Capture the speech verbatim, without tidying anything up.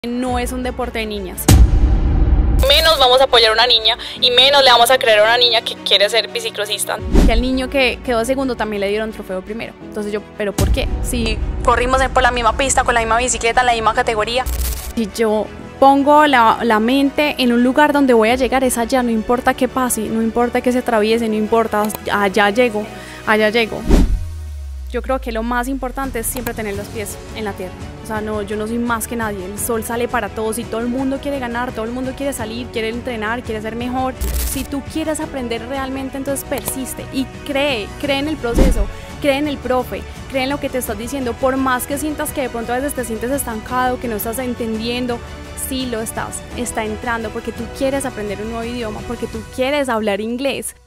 No es un deporte de niñas. Menos vamos a apoyar a una niña y menos le vamos a creer a una niña que quiere ser bicicrosista. Que al niño que quedó segundo también le dieron trofeo primero. Entonces yo, ¿pero por qué? Si corrimos por la misma pista, con la misma bicicleta, en la misma categoría. Si yo pongo la, la mente en un lugar donde voy a llegar, es allá, no importa qué pase, no importa que se atraviese, no importa, allá llego, allá llego. Yo creo que lo más importante es siempre tener los pies en la tierra. O sea, no, yo no soy más que nadie. El sol sale para todos y todo el mundo quiere ganar, todo el mundo quiere salir, quiere entrenar, quiere ser mejor. Si tú quieres aprender realmente, entonces persiste y cree, cree en el proceso, cree en el profe, cree en lo que te estás diciendo. Por más que sientas que de pronto a veces te sientes estancado, que no estás entendiendo, sí lo estás, está entrando porque tú quieres aprender un nuevo idioma, porque tú quieres hablar inglés.